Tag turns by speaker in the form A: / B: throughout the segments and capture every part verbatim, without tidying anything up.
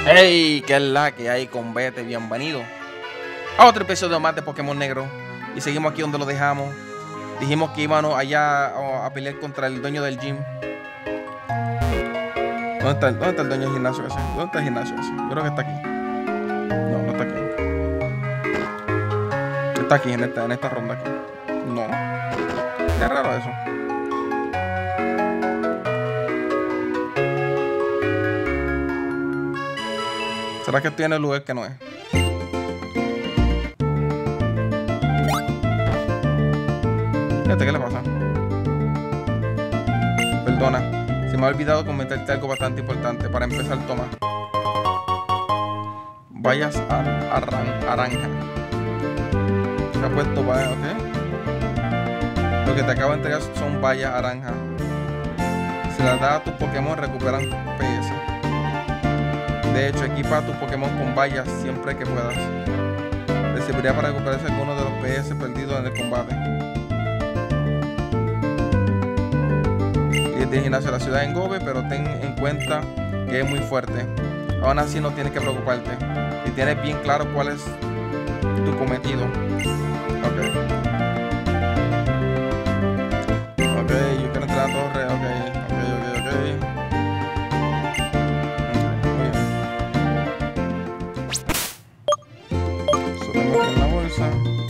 A: Hey, ¿qué es la que hay, Convete? Bienvenido a otro episodio más de Pokémon Negro. Y seguimos aquí donde lo dejamos. Dijimos que íbamos allá a, a pelear contra el dueño del gym. ¿Dónde está, el, ¿Dónde está el dueño del gimnasio ese? ¿Dónde está el gimnasio ese? Yo creo que está aquí. No, no está aquí. Está aquí, en esta, en esta ronda aquí. No. Qué raro eso. ¿Será que tiene el lugar que no es? Fíjate, ¿qué le pasa? Perdona, se me ha olvidado comentarte algo bastante importante. Para empezar, toma. Bayas naranja. Se ha puesto bayas, ¿ok? Lo que te acabo de entregar son bayas naranja. Si las das a tus Pokémon, recuperan P S. De hecho, equipa a tus Pokémon con bayas siempre que puedas. Te serviría para recuperarse alguno de los P S perdidos en el combate. Y de gimnasio de la ciudad en Gobe, pero ten en cuenta que es muy fuerte. Aún así no tienes que preocuparte. Y tienes bien claro cuál es tu cometido. Ok. Ok, yo quiero entrar a torre. Ok, ok, ok, ok. En la bolsa.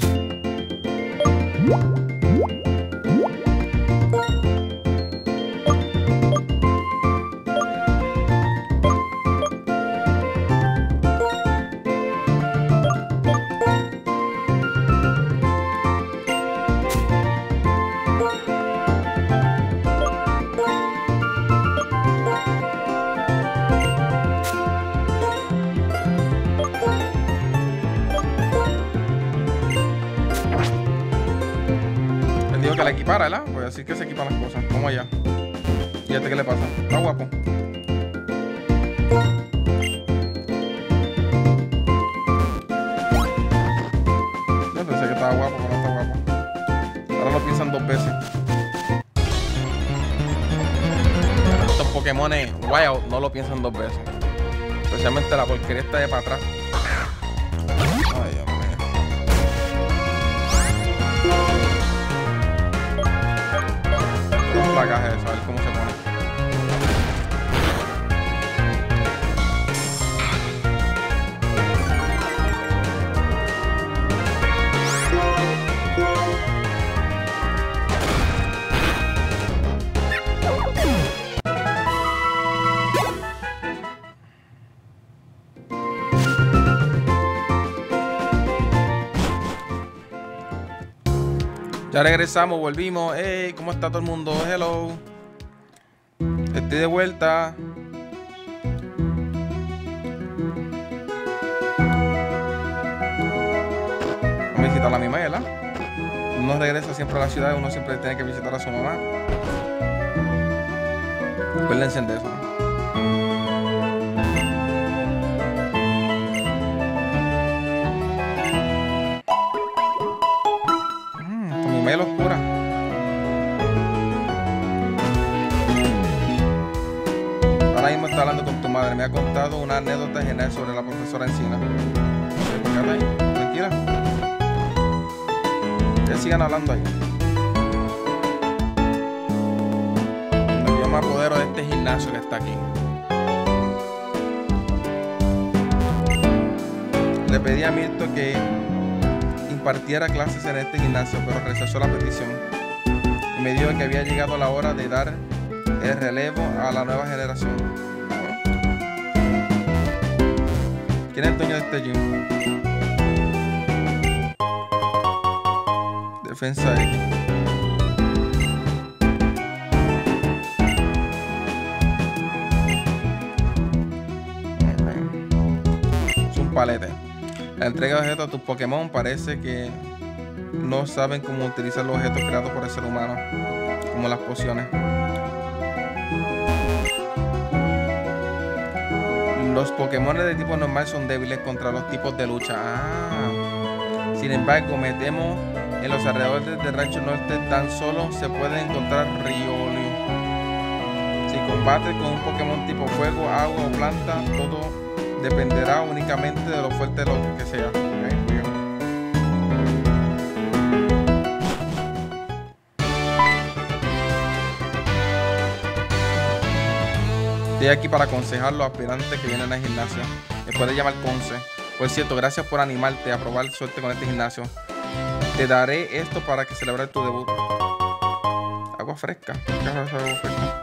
A: Que la equipara, ¿verdad? Voy a decir que se equipan las cosas. Vamos allá. Fíjate qué le pasa. Está guapo. Yo pensé que estaba guapo, pero no está guapo. Ahora lo piensan dos veces. Estos Pokémon Wild no lo piensan dos veces. Especialmente la porquería esta de para atrás. Ay, Dios mío. Placaje eso, a ver cómo se pone. Ya regresamos, volvimos. Hey, ¿cómo está todo el mundo? Hello. Estoy de vuelta. Vamos a visitar a la misma, ¿verdad? Uno regresa siempre a la ciudad, uno siempre tiene que visitar a su mamá. Acuérdense de eso. Miel oscura. Ahora mismo está hablando con tu madre. Me ha contado una anécdota genial sobre la profesora Encina. Quédate ahí, tranquila. Que sigan hablando ahí. Yo me apodero de este gimnasio que está aquí. Le pedí a Mirto que impartiera clases en este gimnasio, pero rechazó la petición y me dijo que había llegado la hora de dar el relevo a la nueva generación. ¿Quién es el dueño de este gym? Defensa X. Okay. Es un palete. La entrega de objetos a tus Pokémon parece que no saben cómo utilizar los objetos creados por el ser humano, como las pociones. Los Pokémon de tipo normal son débiles contra los tipos de lucha. Ah. Sin embargo, me temo en los alrededores del Rancho Norte tan solo se puede encontrar Riolio. Si combates con un Pokémon tipo fuego, agua o planta, todo dependerá únicamente de lo fuerte de lo que sea. ¿Okay? Bien. Estoy aquí para aconsejar a los aspirantes que vienen al gimnasio. Me puedes llamar Conce. Por cierto, gracias por animarte a probar suerte con este gimnasio. Te daré esto para que celebres tu debut. Agua fresca. ¿Qué es agua fresca?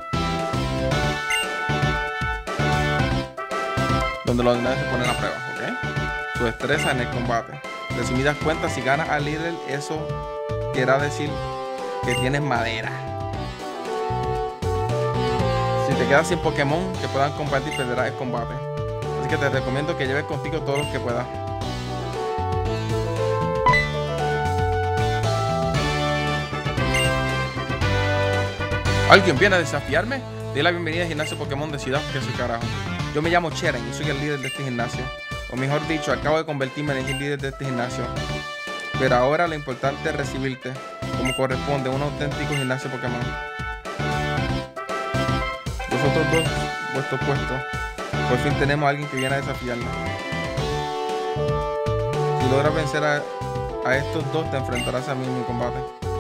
A: Donde los niños se ponen a prueba, ¿ok? Su destreza en el combate. Resumidas cuentas, si ganas al líder, eso quiere decir que tienes madera. Si te quedas sin Pokémon que puedan compartir, perderás el combate. Así que te recomiendo que lleves contigo todos los que puedas. ¿Alguien viene a desafiarme? Dile la bienvenida al gimnasio Pokémon de Ciudad, que soy carajo. Yo me llamo Cheren y soy el líder de este gimnasio. O mejor dicho, acabo de convertirme en el líder de este gimnasio. Pero ahora lo importante es recibirte, como corresponde a un auténtico gimnasio Pokémon. Vosotros dos, vuestros puestos. Por fin tenemos a alguien que viene a desafiarnos. Si logras vencer a, a estos dos, te enfrentarás a mí en mi combate.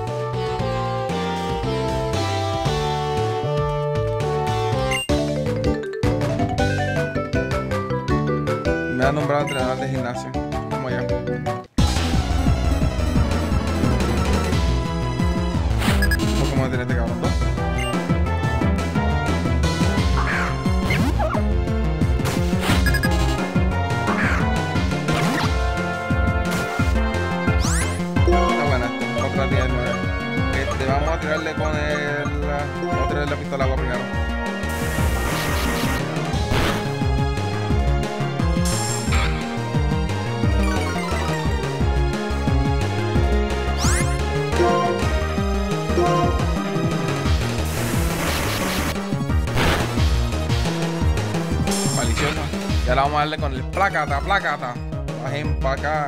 A: Me han nombrado entrenador de gimnasio. Vamos allá. ¿Cómo tiene este cabrón? ¿Dos? Está buena esto. Otra diez nueve. Este, vamos a tirarle con el... Vamos a tirarle la pistola agua primero. Y ahora vamos a darle con el plácata, plácata. Bajen para acá.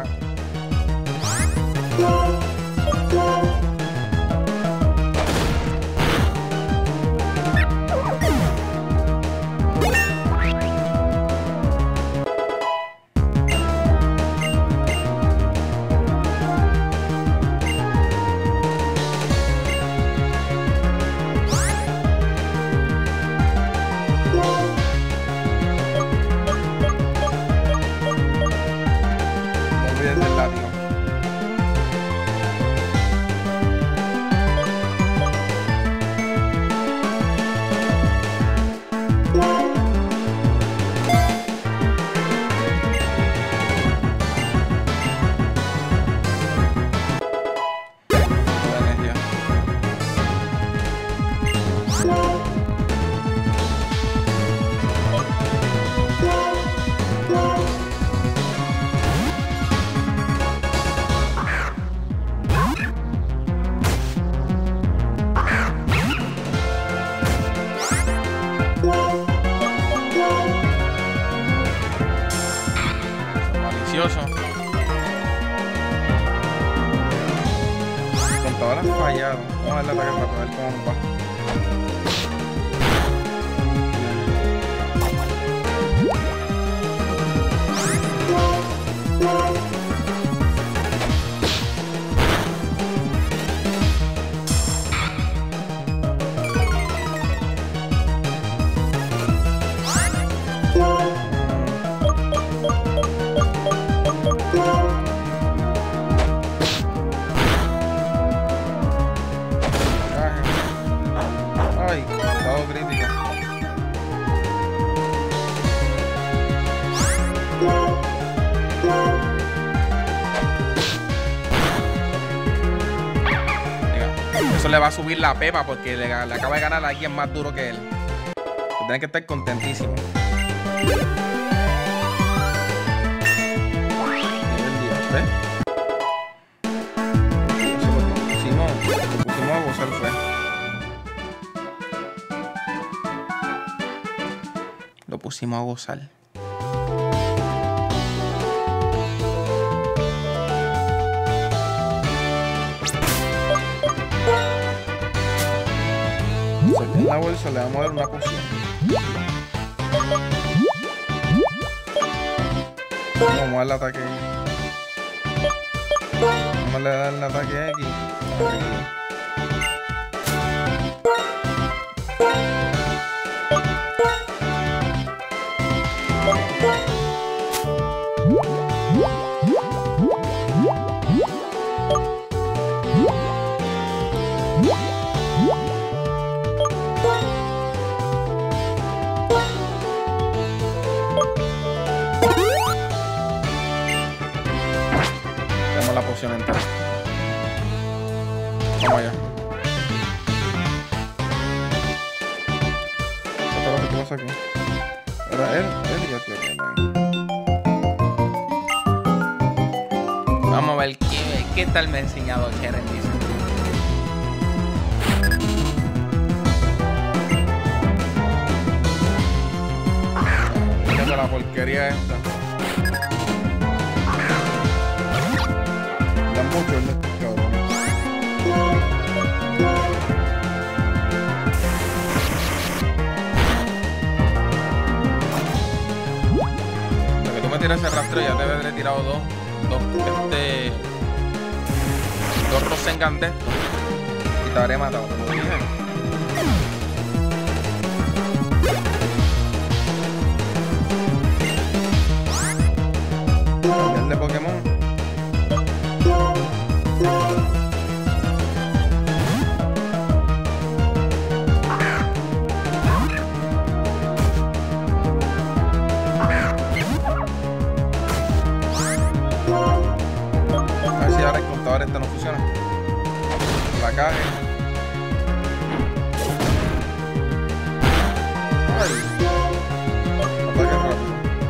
A: Contador ha fallado. Vamos a darle ataque para ver cómo nos va. Eso le va a subir la pepa porque le, le acaba de ganar a alguien más duro que él. Tienen que estar contentísimos. ¿Ves? Eso lo pusimos, lo pusimos a gozar, fue. Lo pusimos a gozar. En la bolsa le vamos a dar una poción. Vamos a darle ataque. Vamos a darle el ataque X. La poción entera. Vamos allá. ¿Qué pasa aquí? Era él, él y yo aquí.
B: Vamos a ver qué, qué tal me ha enseñado Sharon, dice.
A: Mira la porquería esta. Mucho en estos cabrones. Lo que tú me tiras ese rastro ya te habré tirado dos, dos, este, dos Rosengan de estos y te habré matado. ¿Te lo dije? El de Pokémon. A ver si ahora el contador este no funciona. La cague. Ay. Ataque rápido.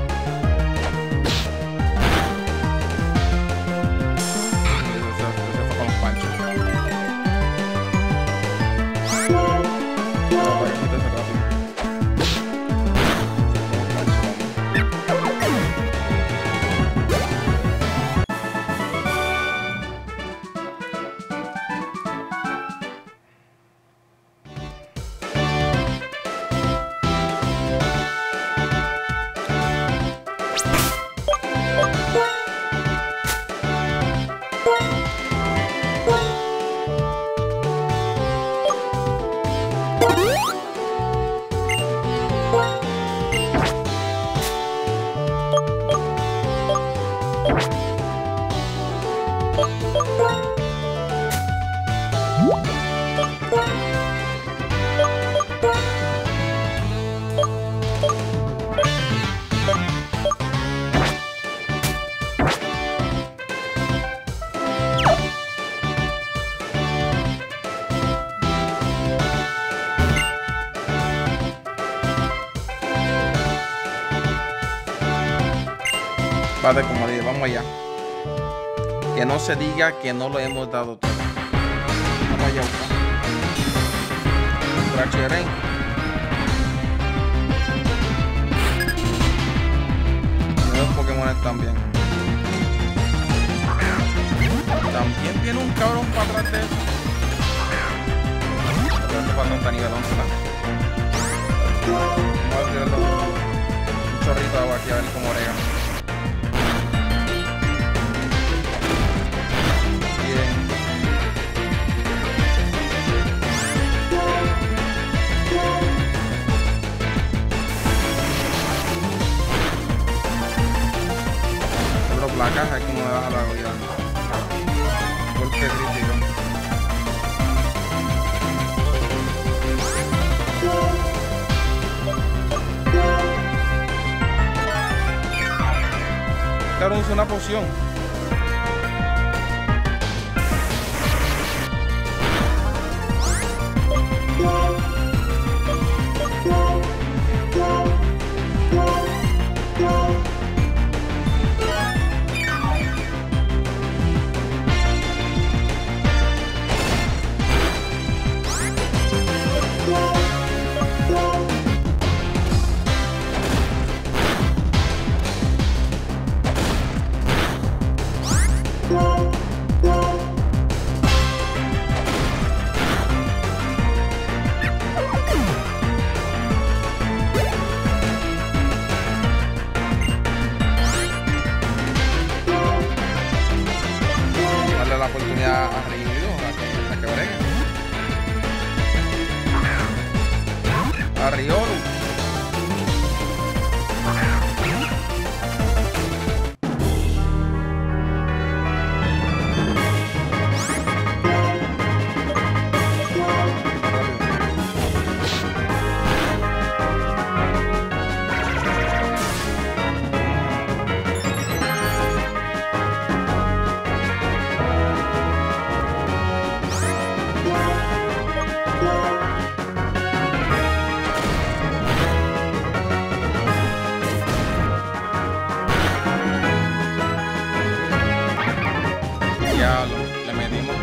A: Vale, como dije, vamos allá. Que no se diga que no lo hemos dado todo. Vamos allá, Brachieren. Y los Pokémon también. También viene un cabrón para atrás de eso. Pero este patrón está nivel once. Vamos a tirarlo un chorrito de agua aquí a ver cómo brega. La caja es como me baja la olla. Golpe crítico. Claro, usa una poción.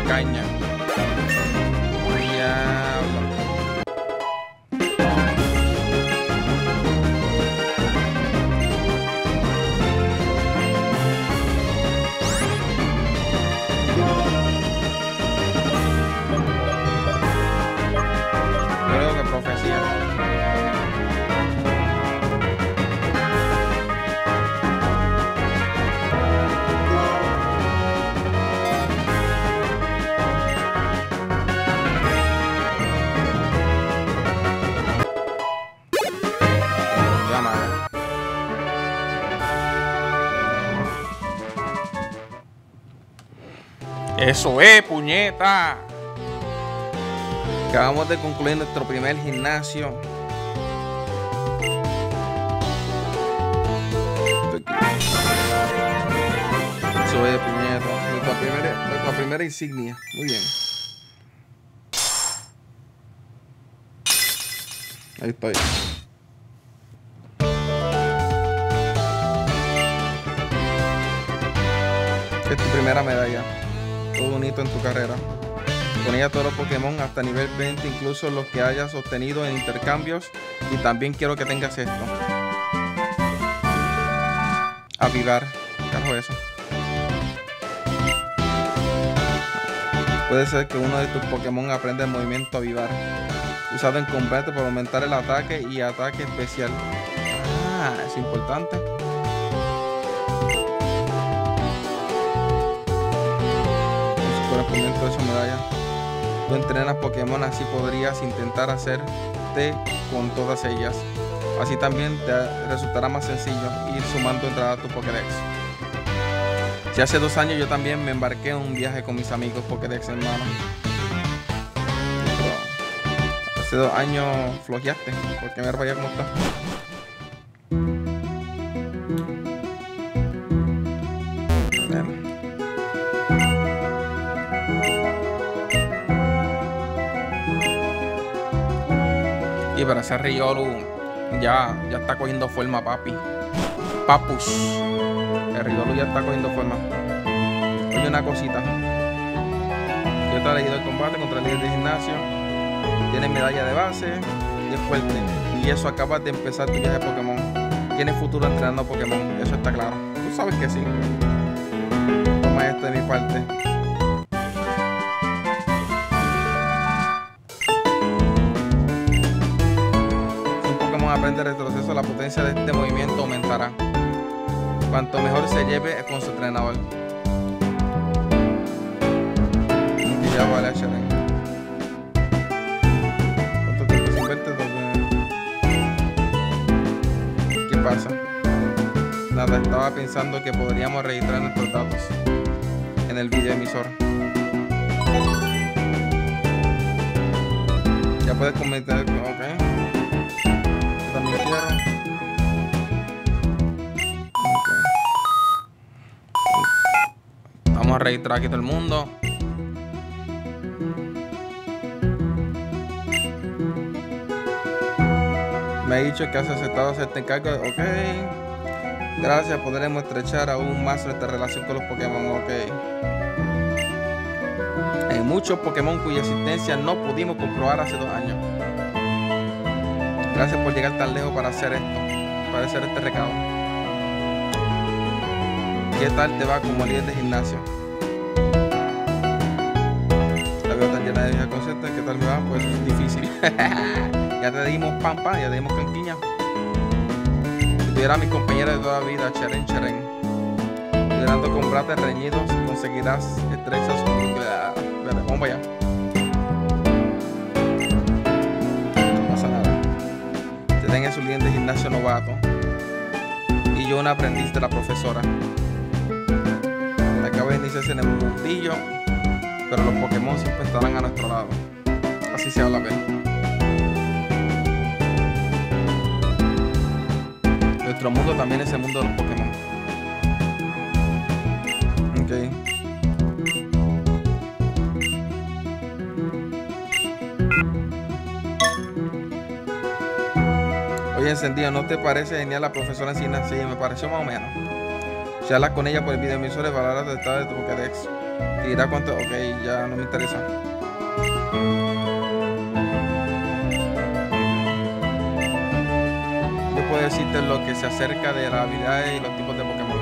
A: caña. Diablo. Creo que profecía.
B: Eso es, puñeta.
A: Acabamos de concluir nuestro primer gimnasio. Eso es, puñeta. Nuestra primera, nuestra primera insignia. Muy bien. Ahí estoy. Es tu primera medalla. Todo un hito en tu carrera. Con ella todos los Pokémon hasta nivel veinte, incluso los que hayas obtenido en intercambios. Y también quiero que tengas esto. Avivar. Carajo eso. Puede ser que uno de tus Pokémon aprenda el movimiento Avivar, usado en combate para aumentar el ataque y ataque especial. Ah, es importante. Correspondiente de su medalla. Tú entrenas Pokémon, así podrías intentar hacerte con todas ellas. Así también te resultará más sencillo ir sumando entrada a tu Pokédex. Si hace dos años yo también me embarqué en un viaje con mis amigos Pokédex, hermano. Pero hace dos años flojeaste, porque mira para allá cómo está.
B: Y para ese Riolu ya, ya está cogiendo forma, papi. Papus.
A: El Riolu ya está cogiendo forma. Oye, una cosita. Yo te he leído el combate contra el líder de gimnasio. Tienes medalla de base y es fuerte. Y eso, acabas de empezar tu viaje de Pokémon. Tienes futuro entrenando Pokémon. Eso está claro. Tú sabes que sí. Toma esto de mi parte. Aprende el retroceso, la potencia de este movimiento aumentará. Cuanto mejor se lleve con su entrenador. Y ya vale a Cheren. ¿Cuánto tiempo sin verte? ¿Qué pasa? Nada, estaba pensando que podríamos registrar nuestros datos en el video emisor. Ya puedes comentar, ok. También quiero. Okay.
B: Vamos a registrar aquí todo el mundo.
A: Me ha dicho que has aceptado hacerte cargo de... Ok. Gracias, podremos estrechar aún más nuestra relación con los Pokémon. Ok. Hay muchos Pokémon cuya existencia no pudimos comprobar hace dos años. Gracias por llegar tan lejos para hacer esto, para hacer este recado. ¿Qué tal te va como líder de gimnasio? La veo tan llena de viejas conceptos. ¿Qué tal me va? Pues es difícil. Ya te dimos pam pam, ya te dimos canquiña. Si tuviera a mis compañeros de toda la vida, Cheren Cheren, liderando combates reñidos, conseguirás estrechas. Vamos para allá. En su líder de gimnasio novato y yo un aprendiz de la profesora. Acaba de iniciarse en el mundillo, pero los Pokémon siempre estarán a nuestro lado. Así se habla, ¿ves? Nuestro mundo también es el mundo de los Pokémon. Ok. Oye, encendido, ¿no te parece genial la profesora Encina? Sí, me pareció más o menos. Charlas con ella por el video emisor y valorar el estado de tu Pokédex. Tira cuánto. Ok, ya no me interesa. Yo puedo decirte lo que se acerca de las habilidades y los tipos de Pokémon.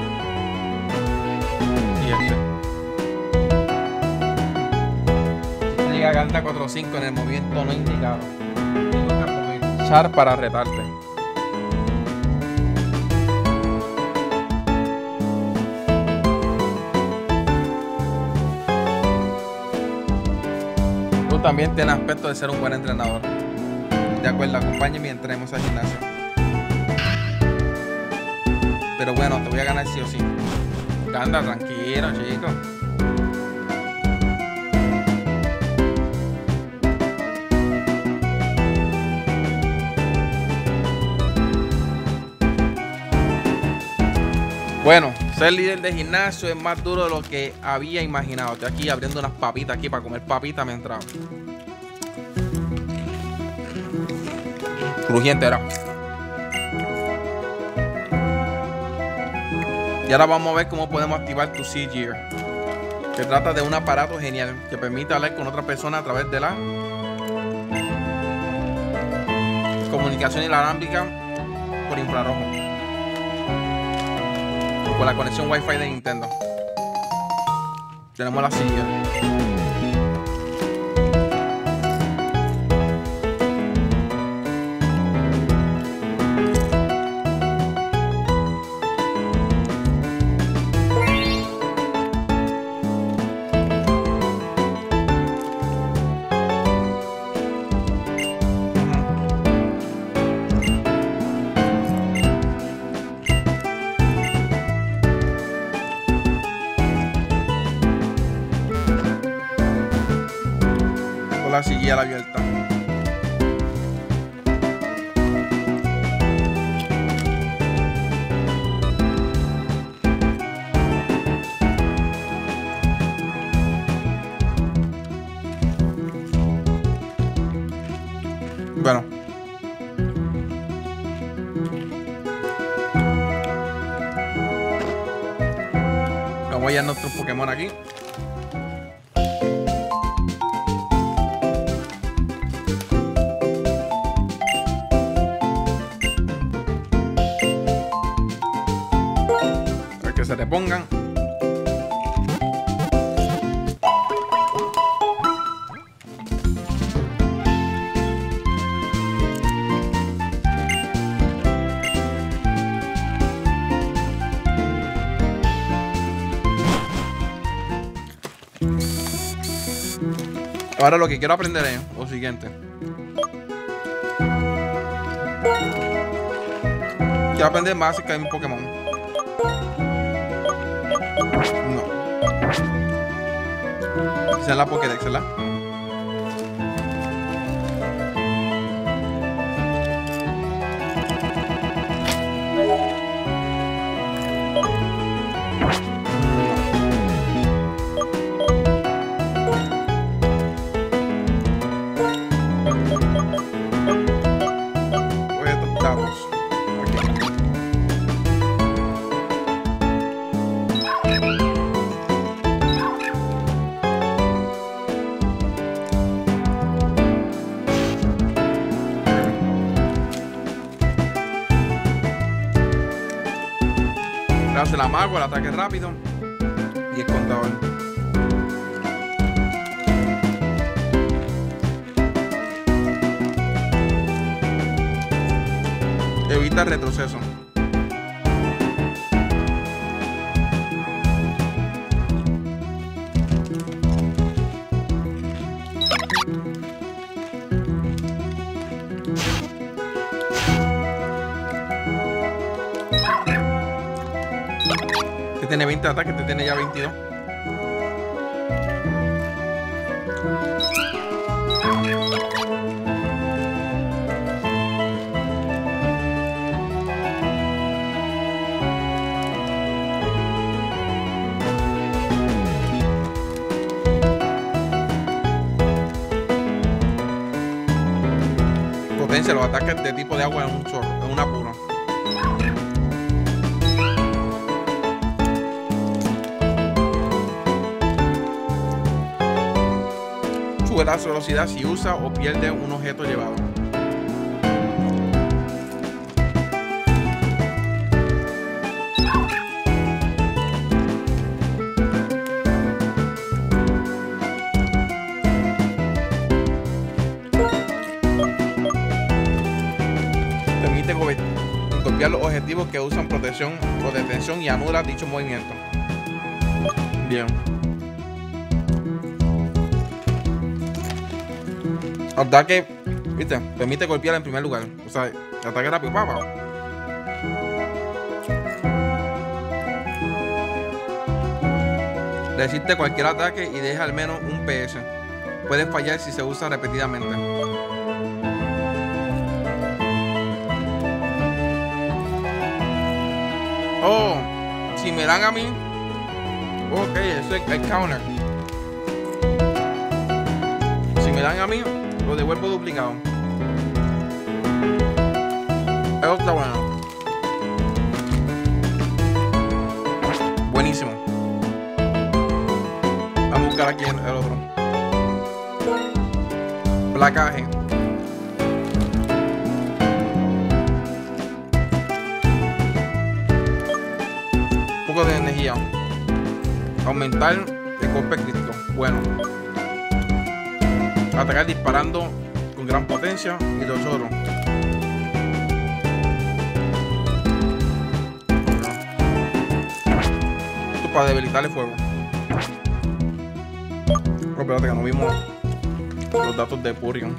A: Y este. Llega a Ganta cuatro cinco en el movimiento no indicado. Tengo que aprovechar para retarte. Tú también tienes aspecto de ser un buen entrenador. De acuerdo, acompáñame y entremos al gimnasio. Pero bueno, te voy a ganar sí o sí. Anda, tranquilo, chico. Bueno, ser líder de gimnasio es más duro de lo que había imaginado. Estoy aquí abriendo unas papitas aquí para comer papitas mientras. Crujiente era. Y ahora vamos a ver cómo podemos activar tu C-Gear. Se trata de un aparato genial que permite hablar con otra persona a través de la comunicación inalámbrica por infrarrojo. Con la conexión Wi-Fi de Nintendo. Tenemos la C-Gear. La silla abierta. Bueno. Vamos a ir a nuestros Pokémon aquí. Que se te pongan. Ahora lo que quiero aprender es lo siguiente. Quiero aprender más acerca de mi Pokémon. Esa es la Pokédex, ¿verdad? Voy a estos datos. Hace la mago, el ataque rápido y el contador. Evita el retroceso. Tiene veinte ataques, te tiene ya veintidós. Potencia los ataques de tipo de agua en un chorro, en un apuro.
B: Sube la velocidad si usa o pierde un objeto llevado. Permite golpear los objetivos que usan protección o detención y anula dicho movimiento. Bien. Ataque, viste, permite golpear en primer lugar. O sea, ataque rápido, papá. Resiste cualquier ataque y deja al menos un P S. Puede fallar si se usa repetidamente. Oh, si me dan a mí. Ok, eso es el counter. Si me dan a mí, lo devuelvo duplicado. Eso está bueno. Buenísimo. Vamos a buscar aquí el otro. Placaje. Un poco de energía. Aumentar el golpe crítico. Bueno. Atacar disparando con gran potencia y los otros. Esto para debilitar el fuego. Oh, espérate que no vimos los datos de Purion.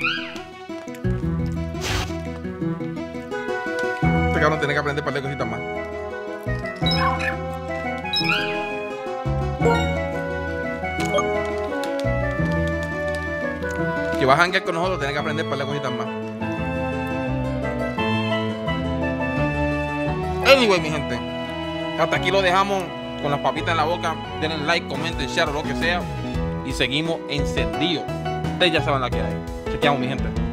B: Este cabrón tiene que aprender un par de cositas más. Si vas a hangar con nosotros, tienes que aprender para las cositas más. Anyway, mi gente, hasta aquí lo dejamos con las papitas en la boca. Denle like, comenten, share o lo que sea. Y seguimos encendidos. Ustedes ya saben la que hay. Chequeamos, mi gente.